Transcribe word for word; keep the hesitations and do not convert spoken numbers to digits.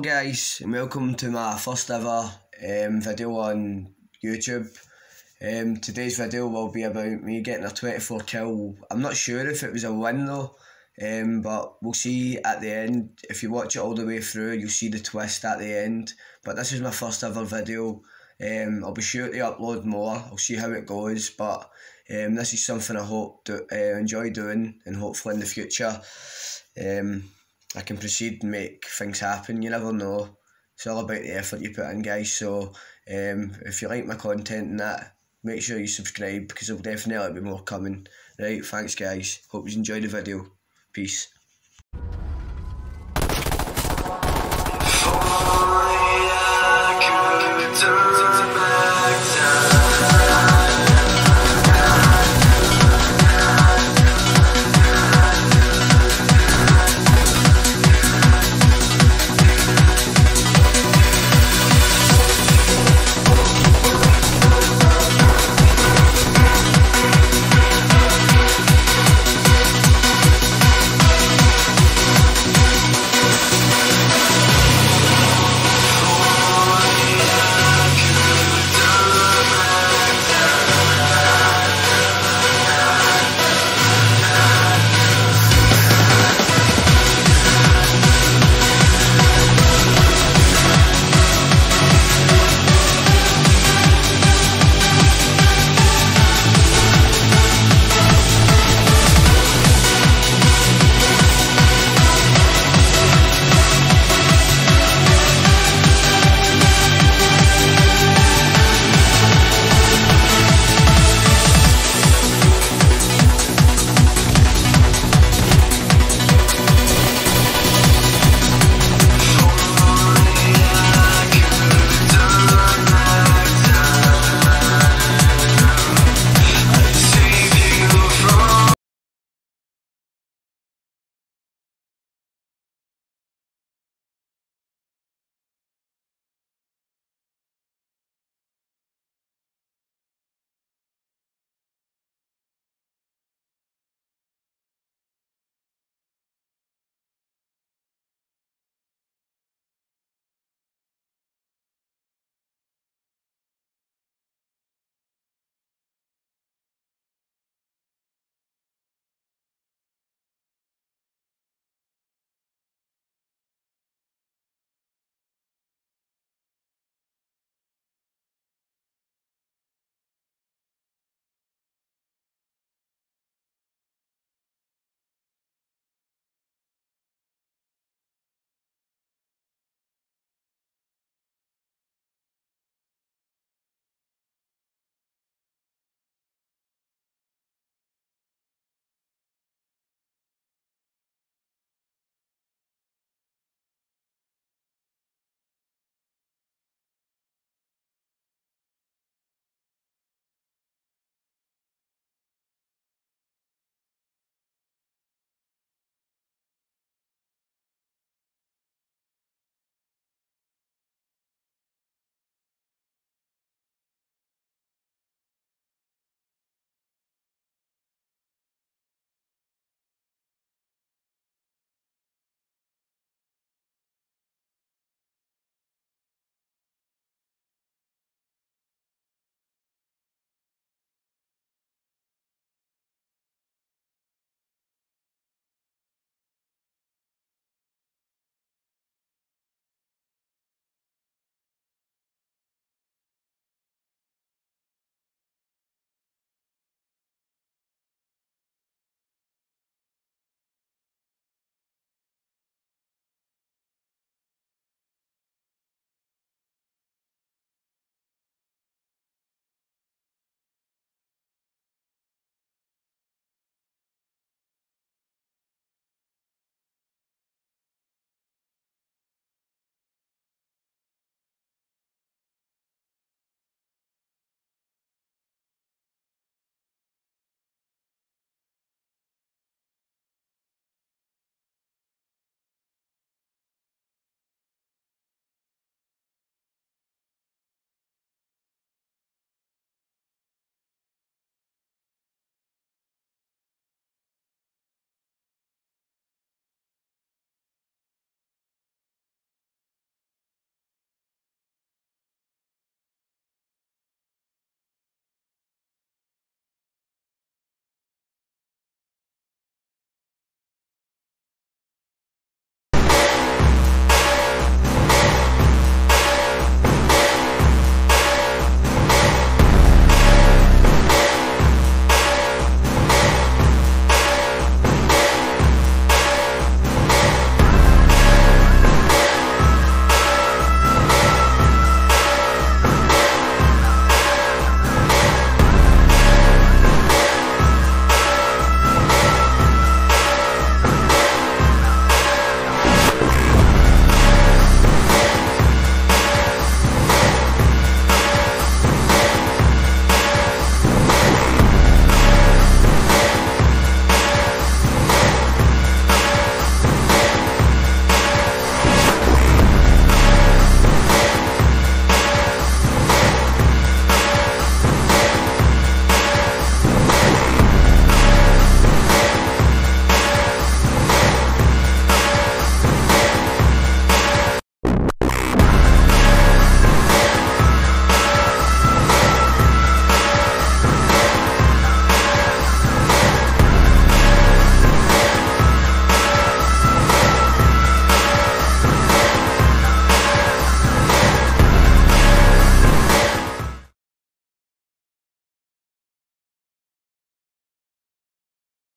guys, and welcome to my first ever um, video on YouTube. Um, today's video will be about me getting a twenty-four kill. I'm not sure if it was a win though, um, but we'll see at the end. If you watch it all the way through, you'll see the twist at the end. But this is my first ever video. Um, I'll be sure to upload more. I'll see how it goes, but um, this is something I hope to uh, enjoy doing, and hopefully in the future um, I can proceed and make things happen. You never know. It's all about the effort you put in, guys. So um, if you like my content and that, make sure you subscribe, because there'll definitely be more coming. Right, thanks guys. Hope you enjoyed the video. Peace. If only I could turn back.